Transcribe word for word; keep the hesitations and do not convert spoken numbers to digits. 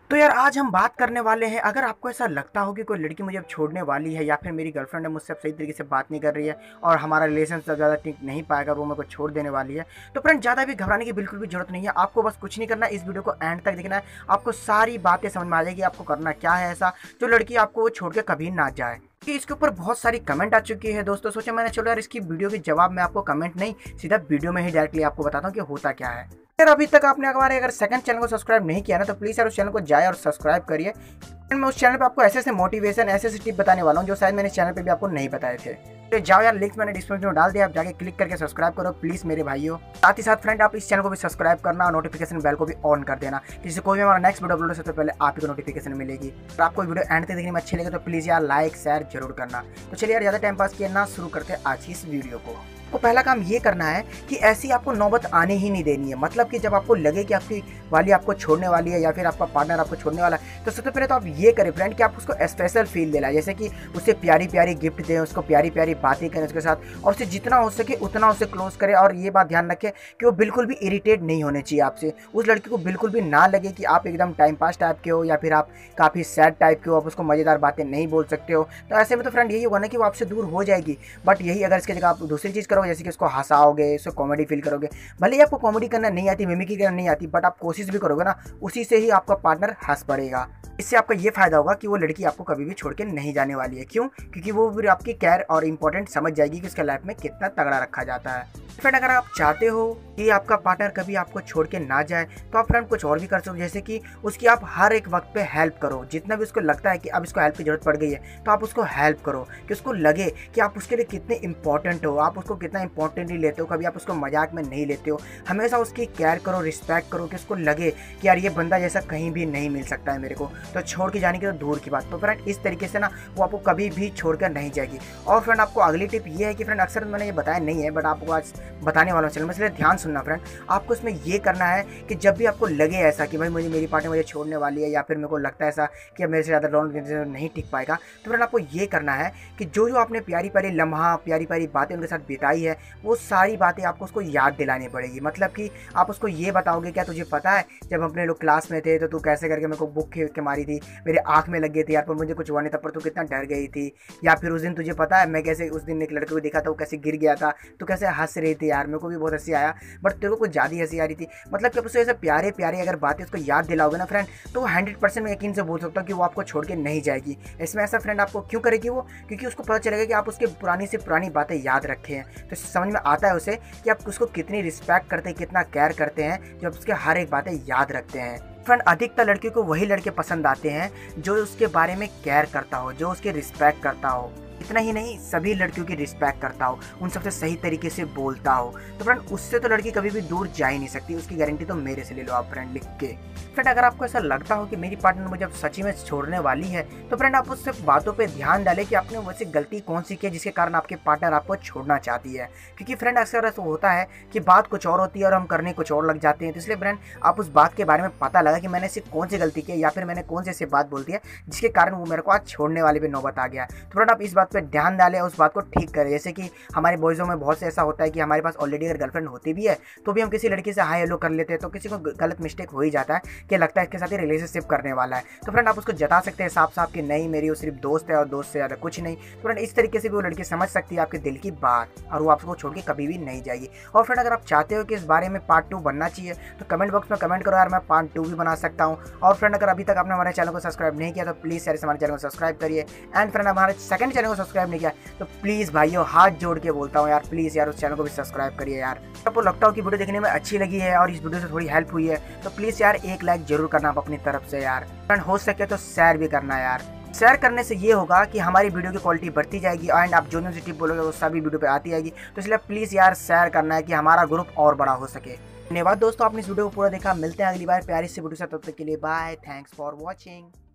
तो यार आज हम बात करने वाले हैं, अगर आपको ऐसा लगता हो कि कोई लड़की मुझे अब छोड़ने वाली है या फिर मेरी गर्लफ्रेंड है मुझसे अब सही तरीके से बात नहीं कर रही है और हमारा रिलेशन ज़्यादा टिक नहीं पाएगा, वो मेरे को छोड़ देने वाली है, तो फ्रेंड ज़्यादा भी घबराने की बिल्कुल भी जरूरत नहीं है। आपको बस कुछ नहीं करना है, इस वीडियो को एंड तक देखना है, आपको सारी बातें समझ में आ जाएगी आपको करना क्या है ऐसा जो लड़की आपको वो छोड़ के कभी ना जाए। कि इसके ऊपर बहुत सारी कमेंट आ चुकी है दोस्तों, सोचा मैंने चलो यार इसकी वीडियो के जवाब में आपको कमेंट नहीं सीधा वीडियो में ही डायरेक्टली आपको बताता हूँ कि होता क्या है। यार अभी तक आपने हमारे अगर सेकंड चैनल को सब्सक्राइब नहीं किया ना तो प्लीज़ यार उस चैनल को जाए और सब्सक्राइब करिए। मैं उस चैनल पे आपको ऐसे ऐसे मोटिवेशन ऐसे ऐसे टिप बताने वाला हूँ जो शायद मैंने इस चैनल पे भी आपको नहीं बताए थे। तो जाओ यार, लिंक मैंने डिस्क्रिप्शन में डाल दिया, आप जाके क्लिक करके सब्सक्राइब करो प्लीज़ मेरे भाइयों। साथ ही साथ फ्रेंड आप इस चैनल को भी सब्सक्राइब करना और नोटिफिकेशन बेल को भी ऑन कर देना, जिससे कोई भी हमारा नेक्स्ट वीडियो अपलोड सबसे पहले आप ही को नोटिफिकेशन मिलेगी। तो आपको वीडियो एंड तक देखने में अच्छी लगे तो प्लीज़ यार लाइक शेयर जरूर करना। तो चलिए यार ज़्यादा टाइम पास किए ना, शुरू करते हैं आज की इस वीडियो को। आपको पहला काम ये करना है कि ऐसी आपको नौबत आने ही नहीं देनी है। मतलब कि जब आपको लगे कि आपकी वाली आपको छोड़ने वाली है या फिर आपका पार्टनर आपको छोड़ने वाला है, तो सबसे पहले तो आप ये करें फ्रेंड कि आप उसको स्पेशल फील दिलाएं, जैसे कि उसे प्यारी प्यारी गिफ्ट दें, उसको प्यारी प्यारी बातें करें उसके साथ और उसे जितना हो सके उतना उसे क्लोज करें। और ये बात ध्यान रखें कि वो बिल्कुल भी इरिटेट नहीं होने चाहिए आपसे। उस लड़की को बिल्कुल भी ना लगे कि आप एकदम टाइम पास टाइप के हो या फिर आप काफ़ी सैड टाइप के हो, आप उसको मज़ेदार बातें नहीं बोल सकते हो। तो ऐसे में तो फ्रेंड यही होगा ना कि वो आपसे दूर हो जाएगी। बट यही अगर इसकी जगह आप दूसरी चीज़ करोगे, जैसे कि उसको हंसाओगे, उसको कॉमेडी फील करोगे, भले ही आपको कॉमेडी करना नहीं आती, मिमिक्री करना नहीं आती, बट आप कोशिश भी करोगे ना, उसी से ही आपका पार्टनर हंस पड़ेगा। इससे आपका ये फायदा होगा कि वो लड़की आपको कभी भी छोड़ के नहीं जाने वाली है। क्यों? क्योंकि वो फिर आपकी केयर और इंपॉर्टेंट समझ जाएगी कि उसके लाइफ में कितना तगड़ा रखा जाता है। फ्रेंड अगर आप चाहते हो कि आपका पार्टनर कभी आपको छोड़ के ना जाए तो आप फ्रेंड कुछ और भी कर सकते हो, जैसे कि उसकी आप हर एक वक्त पे हेल्प करो। जितना भी उसको लगता है कि अब इसको हेल्प की जरूरत पड़ गई है तो आप उसको हेल्प करो, कि उसको लगे कि आप उसके लिए कितने इंपॉर्टेंट हो, आप उसको कितना इंपॉर्टेंटली लेते हो, कभी आप उसको मजाक में नहीं लेते हो। हमेशा उसकी केयर करो, रिस्पेक्ट करो, कि उसको लगे कि यार ये बंदा जैसा कहीं भी नहीं मिल सकता है मेरे को, तो छोड़ के जाने की तो दूर की बात। तो फ्रेंड इस तरीके से ना वो आपको कभी भी छोड़ कर नहीं जाएगी। और फ्रेंड आपको अगली टिप ये है कि फ्रेंड अक्सर मैंने ये बताया नहीं है बट आपको आज बताने वाला हूँ चैनल में, इसलिए ध्यान सुनना फ्रेंड। आपको इसमें ये करना है कि जब भी आपको लगे ऐसा कि भाई मुझे मेरी पार्टनर मुझे छोड़ने वाली है या फिर मेरे को लगता है ऐसा कि अब मेरे से ज़्यादा लॉन्ग नहीं टिक पाएगा, तो फ्रेंड आपको ये करना है कि जो जो आपने प्यारी प्यारी लम्हा प्यारी प्यारी बातें उनके साथ बिताई है वो सारी बातें आपको उसको याद दिलानी पड़ेगी। मतलब कि आप उसको ये बताओगे, क्या तुझे पता है जब अपने लोग क्लास में थे तो तू कैसे करके मेरे को बुक खेल के मारी थी, मेरे आँख में लग गई थी यार पर मुझे कुछ हुआ नहीं था, पर तू कितना डर गई थी। या फिर उस दिन तुझे पता है मैं कैसे उस दिन एक लड़के को देखा था वो कैसे गिर गया था, तो कैसे हंस रही थी यार, मेरे को भी बहुत हंसी आया बट तेरे को कुछ ज़्यादा हंसी आ रही थी। मतलब कि आप उससे ऐसे प्यारे प्यारे अगर बातें उसको याद दिलाओगे ना फ्रेंड, तो वो हंड्रेड परसेंट मैं यकीन से बोल सकता हूँ कि वो आपको छोड़ के नहीं जाएगी। इसमें ऐसा फ्रेंड आपको क्यों करेगी वो? क्योंकि उसको पता चलेगा कि आप उसके पुरानी से पुरानी बातें याद रखे हैं, तो समझ में आता है उसे कि आप उसको कितनी रिस्पेक्ट करते हैं, कितना केयर करते हैं, जब उसके हर एक बातें याद रखते हैं। फ्रेंड अधिकतर लड़कियों को वही लड़के पसंद आते हैं जो उसके बारे में केयर करता हो, जो उसके रिस्पेक्ट करता हो। इतना ही नहीं, सभी लड़कियों की रिस्पेक्ट करता हो, उन सबसे सही तरीके से बोलता हो। तो फ्रेंड उससे तो लड़की कभी भी दूर जा ही नहीं सकती, उसकी गारंटी तो मेरे से ले लो आप फ्रेंड लिख के। फ्रेंड अगर आपको ऐसा लगता हो कि मेरी पार्टनर मुझे अब सच्ची में छोड़ने वाली है तो फ्रेंड आप उससे बातों पे ध्यान डालें कि आपने वैसे गलती कौन सी की है जिसके कारण आपके पार्टनर आपको छोड़ना चाहती है। क्योंकि फ्रेंड अक्सर ऐसा होता है कि बात कुछ और होती है और हम करने कुछ और लग जाते हैं। तो इसलिए फ्रेंड आप उस बात के बारे में पता लगा कि मैंने ऐसी कौन सी गलती की है या फिर मैंने कौन सी ऐसी बात बोल दी है जिसके कारण वो मेरे को आज छोड़ने वाली भी नौबत आ गया। तो फ्रेंड आप इस बात पर ध्यान डालें, उस बात को ठीक करें। जैसे कि हमारे बॉयज़ों में बहुत से ऐसा होता है कि हमारे पास ऑलरेडी अगर गर्लफ्रेंड होती भी है तो भी हम किसी लड़की से हाई हेलो कर लेते हैं, तो किसी को गलत मिस्टेक हो ही जाता है कि लगता है इसके साथ ही रिलेशनशिप करने वाला है। तो फ्रेंड आप उसको जता सकते हैं साफ साफ कि नहीं मेरी वो सिर्फ दोस्त है और दोस्त से ज़्यादा कुछ नहीं। तो फ्रेंड इस तरीके से भी वो लड़की समझ सकती है आपके दिल की बात और वो आपको छोड़ के कभी भी नहीं जाएगी। और फ्रेंड अगर आप चाहते हो कि इस बारे में पार्ट टू बनना चाहिए तो कमेंट बॉक्स में कमेंट करो यार, मैं पार्ट टू भी बना सकता हूँ। और फ्रेंड अगर अभी तक आपने हमारे चैनल को सब्सक्राइब नहीं किया तो प्लीज़ यार हमारे चैनल को सब्सक्राइब करिए। एंड फ्रेंड हमारे सेकंड चैनल को सब्सक्राइब नहीं किया तो प्लीज़ भाइयों हाथ जोड़ के बोलता हूँ यार, प्लीज़ यार उस चैनल को भी सब्सक्राइब करिए यार। आपको लगता हो कि वीडियो देखने में अच्छी लगी है और इस वीडियो से थोड़ी हेल्प हुई है तो प्लीज़ यार एक लाइक जरूर करना आप अपनी तरफ से यार। फ्रेंड हो सके तो शेयर भी करना यार। शेयर करने से ये होगा कि हमारी वीडियो की क्वालिटी बढ़ती जाएगी एंड आप जो सी टिप बोलोगे वो सभी वीडियो पे आती जाएगी। तो इसलिए प्लीज़ यार शेयर करना है कि हमारा ग्रुप और बड़ा हो सके। धन्यवाद दोस्तों, आपने इस वीडियो को पूरा देखा। मिलते हैं अगली बार प्यारी सी वीडियो से, तब तक के लिए बाय, थैंक्स फॉर वॉचिंग।